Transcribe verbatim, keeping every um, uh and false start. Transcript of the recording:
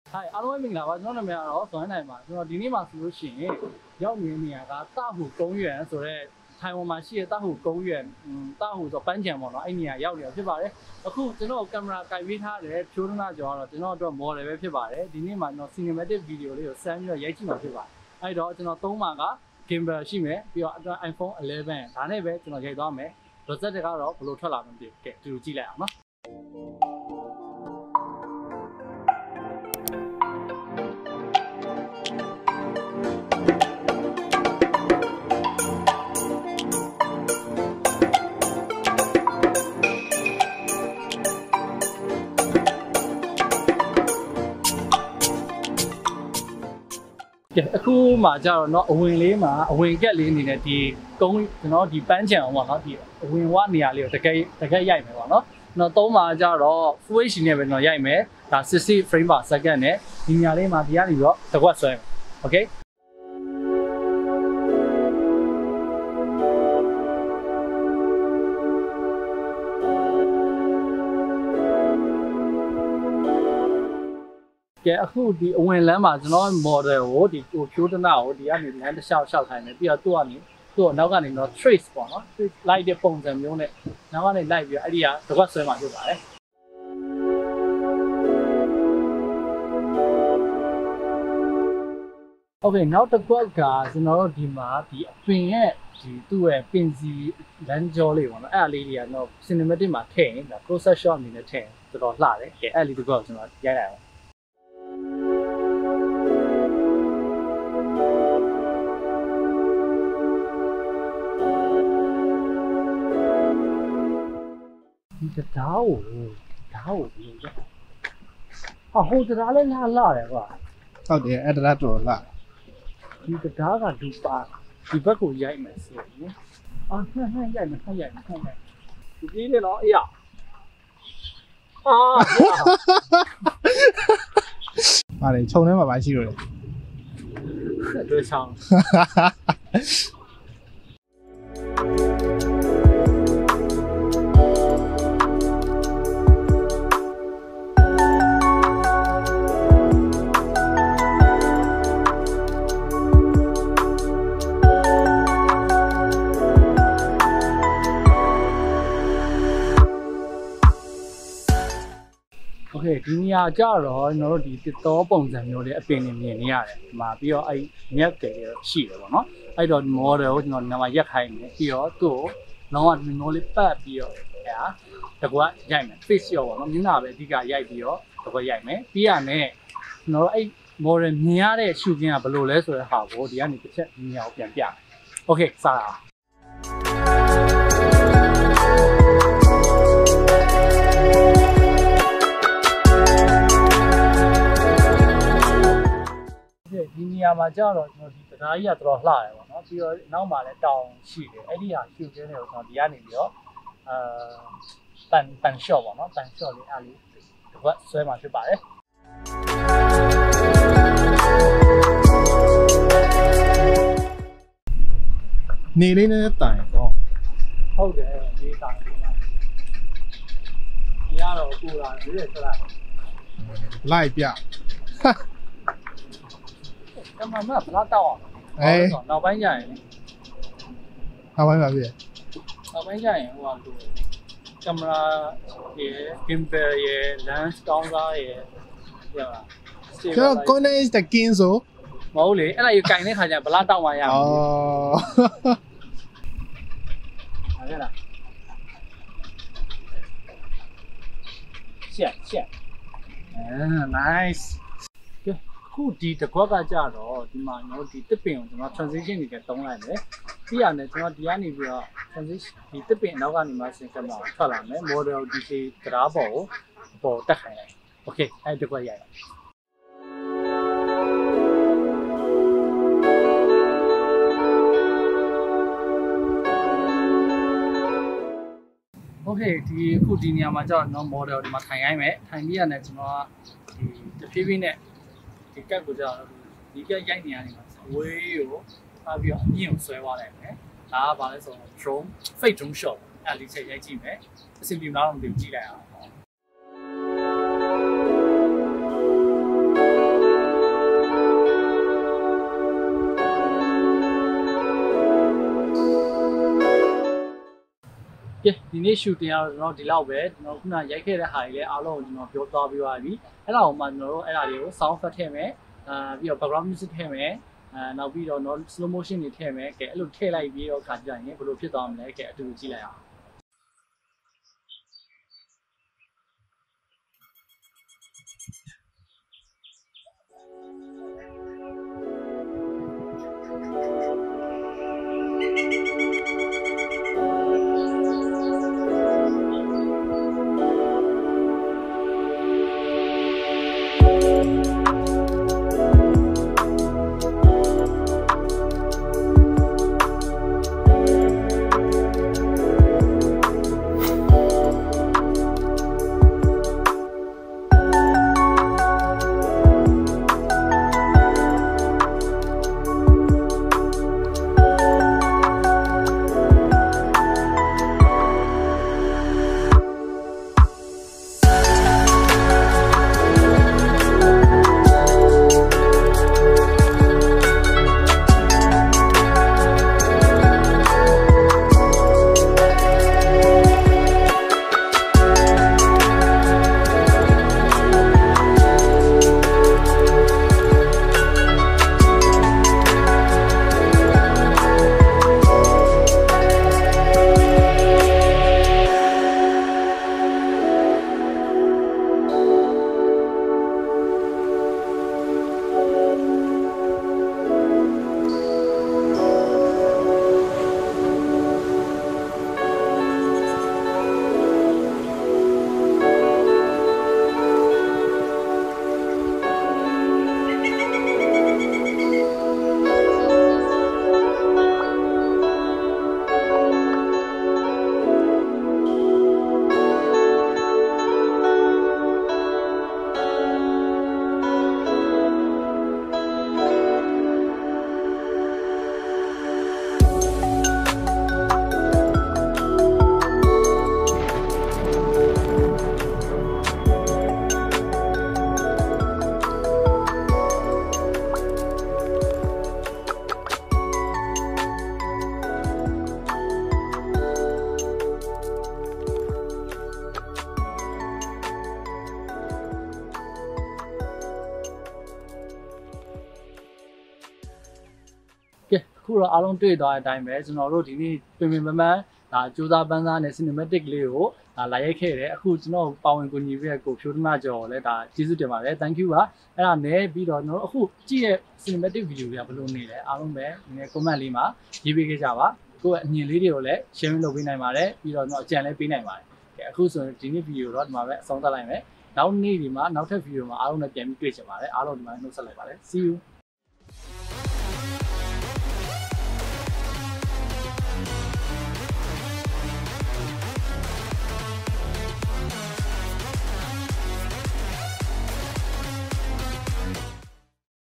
Hi, အားလုံးပဲမင်္ဂလာပါကျွန်တော်နာမည်ကတော့ဇွမ်းနိုင်ပါကျွန်တော်ဒီနေ့မှာဆိုလို့ရှိရင်ရောက်နေနေရတာတာဟုကုန်းရွယ်ဆိုတော့ထိုင်ဝမ်မှာရှိတဲ့တာဟုကုန်းရွယ်တာဟုဆိုပန်းချံပေါ့နော်အဲ့နေရာရောက်နေတာဖြစ်ပါတယ်အခုကျွန်တော်ကင်မရာကင်ပေးထားတဲ့ဖြိုးထနာကျော်ကတော့ကျွန်တော်အတွက် model ပဲဖြစ်ပါတယ်ဒီနေ့မှာကျွန်တော် cinematic video လေးကိုစမ်းပြီးတော့ရိုက်ကြည့်မှာဖြစ်ပါတယ်အဲ့တော့ကျွန်တော်သုံးမှာက gimbal ရှိမယ်ပြီးတော့ iPhone eleven ဒါနဲ့ပဲကျွန်တော်ရိုက်သွားမယ် result တွေကတော့ဘယ်လိုထွက်လာမလဲမသိဘူးကဲဒီလိုကြည့်လိုက်အောင်နော်အခုမှကြတော့เนาะအဝင်လေးမှာအဝင်ကက်လေးအနေနဲ့ဒီကုန်းကျွန်တော်ဒီပန်းချံအောင်ပေါ့เนาะဒီအဝင်ဝနေရာလေးကိုတကယ်တကယ်ရိုက်မယ်ပေါ့เนาะကျွန်တော်သုံးမှာကြတော့ Full เอช ดี နဲ့ပဲကျွန်တော်ရိုက်မယ်ဒါsixty frame per second နဲ့ဒီနေရာလေးမှာဒီကနေပြီးတော့တစ်ခွက်ဆွဲမယ် Okayကဲအခုဒီအဝင်လမ်းမှာကျွန်တော် model ကိုဒီကိုဖြိုးတနာကိုဒီကနေလမ်းတစ်လျှောက်လျှောက်ထိုင်တယ်ပြီးတော့သူ့ကနေသူ့ကိုနောက်ကနေတော့ trace ပေါ့နော် trace လိုက်တဲ့ပုံစံမျိုးနဲ့နောက်ကနေလိုက်ပြီးတော့အဲ့ဒီကတစ်ခွက်ဆွဲမှာဖြစ်ပါတယ်โอเคနောက်တစ်ခွက်ကကျွန်တော်တို့ဒီမှာဒီအပင်ရဲ့ဒီသူ့ရဲ့ပင်စီလမ်းကြောလေးပေါ့နော်အဲ့အလေးတွေကတော့ cinematic မှာထည့်ရင်ဒါ close up shot အနေနဲ့ထည့်တော်တော်လှတယ်ကဲအဲ့လေးတစ်ခွက်ကိုကျွန်တော်ရိုက်လိုက်အောင်ဒီတရားကိုတရားကိုဒီဟာဟိုတရားလည်းလာလာတယ်ကွာဟုတ်တယ်အဲ့တရားတော်လာဒီတရားကဒူပါဒီဘက်ကိုရိုက်မယ်ဆိုရင်အာဟဲ့ဟဲ့ရိုက်မယ်ဟဲ့ရိုက်မယ်ဟဲ့ရိုက်ဒီပြေးနေတော့အေးရအာပါတယ်ခြုံထဲမှာပါရှိတော့တယ်တွေ့ချောင်းโอเคဒီနေရာကြတော့ကျွန်တော်တို့ဒီတစ်တော်ပုံစံမျိုးလေးအပင်နေမြင်နေရတယ်ဒီမှာပြီးတော့အဲ့မြက်တယ်ရှိတယ်ပေါ့နော်အဲ့တော့ model ကိုကျွန်တော်နာမရက်ခိုင်းနေပြီးတော့သူ့ကိုလောကဒီမျိုးလေးပတ်ပြီးတော့အဲဟာတကွာရိုက်မယ် face ရောပေါ့နော်မျက်နှာပဲအဓိကရိုက်ပြီးတော့တကွာရိုက်မယ်ပြီးရမယ်ကျွန်တော်တို့အဲ့ model မြင်ရတဲ့ရှုခင်းကဘယ်လိုလဲဆိုတဲ့ဟာကိုဒီကနေတစ်ချက်ဒီနေရာကိုပြန်ပြမယ်โอเคစတာဒီနေရာမှာကြာတော့ကျွန်တော်ဒီတရားကြီးကတော်တော်လှတယ်ပေါ့နော်ပြီးတော့နောက်မှာလည်းတောင်ရှိတယ်အဲ့ဒီဟာရှုပ်ကျင်းတွေကိုကျွန်တော်ဒီကနေပြီးတော့အာပန်ပန်ရှော့ပေါ့နော်ပန်ရှော့လေးအားလေးဒီဘက်ဆွဲမှာဖြစ်ပါတယ်နေလေးနဲ့တိုင်တော့ဟုတ်တယ်ဒီတိုင်ဒီမှာဒီကတော့ကိုလာရွေးရဆက်လိုက်လိုက်ပြကမ္ဘာမှာဘလာတောက်အောင်အဲနောက်ပိုင်းကျရင်နောက်ပိုင်းပါပြီနောက်ပိုင်းကျရင်ဟိုဟာလိုကင်မရာရယ် gimbal ရယ် lens ကောင်းစားရယ်ဟိုဟာကျွန်တော် Conan is the king ဆိုမဟုတ်လေအဲ့ဒါကြီးကင်တဲ့ခါကျဘလာတောက်မှရမှာအော်ဟုတ်ကဲ့လားရှက်ရှက်အဲ niceခုဒီတစ်ခွက်ကကြတော့ဒီမှာကျွန်တော်ဒီတစ်ပင်ကိုကျွန်တော် transition တွေတုံးလိုက်မယ်ပြီးရတယ်ကျွန်တော်ဒီကနေပြီးတော့ transition ဒီတစ်ပင်နောက်ကနေမှဆင်ကပ်မှာထွက်လာမယ် model ဒီစီတရားပေါ်ကိုပေါ်တက်ခိုင်းလိုက် okay အဲ့ဒီတစ်ခွက်ရိုက်โอเคဒီအခုဒီနေရာမှာကျတော့ကျွန်တော် model ဒီမှာထိုင်ရိုင်းမယ်ထိုင်ပြီးရတယ်ကျွန်တော်ကဒီတဖြည်းဖြည်းနဲ့ဒီကက်ကိုကြာဒီကက်ရိုက်နေရတယ်မှာဝေးကိုထားပြီးတော့အမြင့်ကိုဆွဲသွားလိုက်မယ်ဒါကဘာလဲဆိုတော့ drone fake drone shot အဲ့ဒီချက်ရိုက်ကြည့်မယ်အဆင်ပြေမလားတော့မသိဘူးကြည့်လိုက်အောင်ကဲဒီနေ့ shooting ကတော့ကျွန်တော်ဒီလောက်ပဲကျွန်တော်ခုနရိုက်ခဲ့တဲ့ဟာတွေလည်းအားလုံးကိုကျွန်တော်ပြောသွားပြီးသွားပြီအဲ့ဒါကိုမှကျွန်တော်တို့အဲ့ဒါတွေကို sound effect ထည့်မယ်အာပြီးတော့ background music ထည့်မယ်အာနောက်ပြီးတော့ slow motion တွေထည့်မယ်ကဲအဲ့လိုထည့်လိုက်ပြီးတော့ခါကြရင်ဘယ်လိုဖြစ်သွားမလဲကဲအတူတူကြည့်လိုက်အောင်ကဲအခုတော့အားလုံးတွေ့သွားတဲ့အတိုင်းပဲကျွန်တော်တို့ဒီနေ့ပင်ပင်ပန်းပန်းဒါစူးစမ်းပန်းစားနဲ့ cinematic လေးကိုဒါလာရိုက်ခဲ့တယ်အခုကျွန်တော်ပါဝင်ကူညီပေးတဲ့ကိုဖြိုးတမကျော်လည်းဒါကျေးဇူးတင်ပါတယ် thank you ပါအဲ့ဒါနဲ့ပြီးတော့ကျွန်တော်တို့အခုကြည့်ရဲ့ cinematic video တွေကဘယ်လိုနေလဲအားလုံးပဲဒီနေ့ comment လေးမှာရေးပေးခဲ့ကြပါကိုယ့်ရဲ့အမြင်လေးတွေကိုလည်း share လုပ်ပေးနိုင်ပါတယ်ပြီးတော့ကျွန်တော်အကြံလည်းပေးနိုင်ပါတယ်ကဲအခုဆိုရင်ဒီနေ့ video တော့ဒီမှာပဲအဆုံးသတ်လိုက်မယ်နောက်နေ့ဒီမှာနောက်ထပ် video မှာအားလုံးနဲ့ပြန်ပြီးတွေ့ကြပါမယ်အားလုံးဒီမှာနှုတ်ဆက်လိုက်ပါတယ် see you